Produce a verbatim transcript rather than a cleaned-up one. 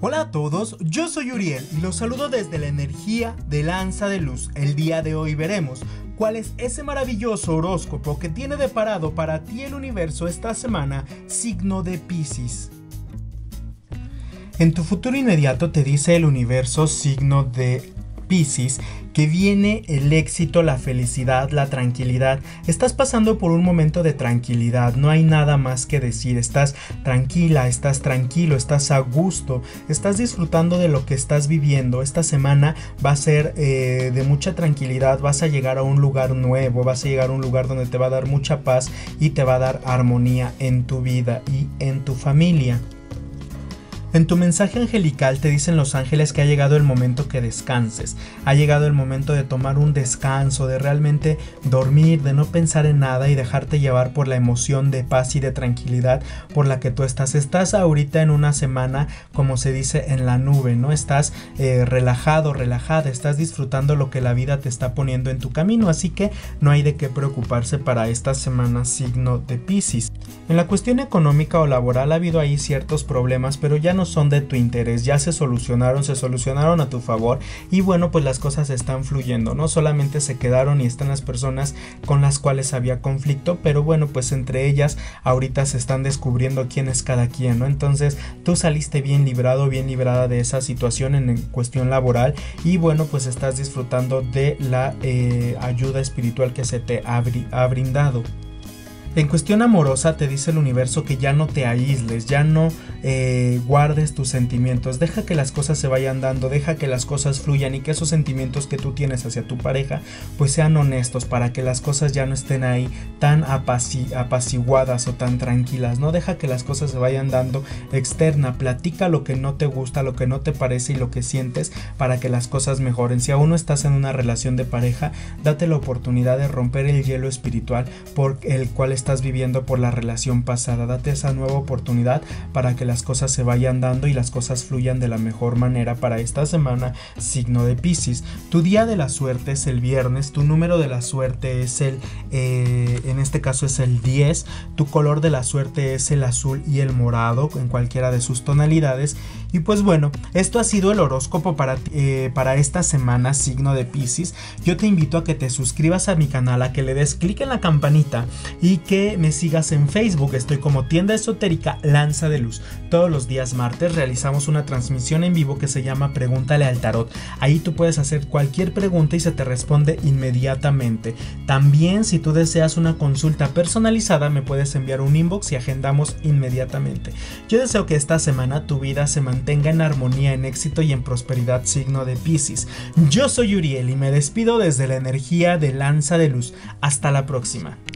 Hola a todos, yo soy Uriel y los saludo desde la energía de Lanza de Luz. El día de hoy veremos cuál es ese maravilloso horóscopo que tiene deparado para ti el universo esta semana, signo de Piscis. En tu futuro inmediato te dice el universo, signo de Piscis, que viene el éxito, la felicidad, la tranquilidad. Estás pasando por un momento de tranquilidad, no hay nada más que decir. Estás tranquila, estás tranquilo, estás a gusto, estás disfrutando de lo que estás viviendo. Esta semana va a ser eh, de mucha tranquilidad, vas a llegar a un lugar nuevo, vas a llegar a un lugar donde te va a dar mucha paz y te va a dar armonía en tu vida y en tu familia. En tu mensaje angelical te dicen los ángeles que ha llegado el momento que descanses, ha llegado el momento de tomar un descanso, de realmente dormir, de no pensar en nada y dejarte llevar por la emoción de paz y de tranquilidad por la que tú estás. Estás ahorita en una semana, como se dice, en la nube, ¿no? Estás eh, relajado, relajada, estás disfrutando lo que la vida te está poniendo en tu camino, así que no hay de qué preocuparse para esta semana, signo de Piscis. En la cuestión económica o laboral ha habido ahí ciertos problemas, pero ya no son de tu interés, ya se solucionaron, se solucionaron a tu favor y bueno, pues las cosas están fluyendo, no solamente se quedaron y están las personas con las cuales había conflicto, pero bueno, pues entre ellas ahorita se están descubriendo quién es cada quien, ¿no? Entonces tú saliste bien librado, bien librada de esa situación en cuestión laboral y bueno, pues estás disfrutando de la eh, ayuda espiritual que se te ha, br- ha brindado. En cuestión amorosa te dice el universo que ya no te aísles, ya no eh, guardes tus sentimientos, deja que las cosas se vayan dando, deja que las cosas fluyan y que esos sentimientos que tú tienes hacia tu pareja pues sean honestos para que las cosas ya no estén ahí tan apaci- apaciguadas o tan tranquilas, no deja que las cosas se vayan dando externa, platica lo que no te gusta, lo que no te parece y lo que sientes para que las cosas mejoren. Si aún no estás en una relación de pareja, date la oportunidad de romper el hielo espiritual por el cual estás viviendo por la relación pasada, date esa nueva oportunidad para que las cosas se vayan dando y las cosas fluyan de la mejor manera para esta semana, signo de Piscis. Tu día de la suerte es el viernes, tu número de la suerte es el, eh, en este caso es el diez, tu color de la suerte es el azul y el morado en cualquiera de sus tonalidades. Y pues bueno, esto ha sido el horóscopo para, eh, para esta semana, signo de Piscis. Yo te invito a que te suscribas a mi canal, a que le des clic en la campanita y que me sigas en Facebook. Estoy como Tienda Esotérica Lanza de Luz. Todos los días martes realizamos una transmisión en vivo que se llama Pregúntale al Tarot. Ahí tú puedes hacer cualquier pregunta y se te responde inmediatamente. También, si tú deseas una consulta personalizada, me puedes enviar un inbox y agendamos inmediatamente. Yo deseo que esta semana tu vida se mantenga tenga en armonía, en éxito y en prosperidad, signo de Piscis. Yo soy Uriel y me despido desde la energía de Lanza de Luz. Hasta la próxima.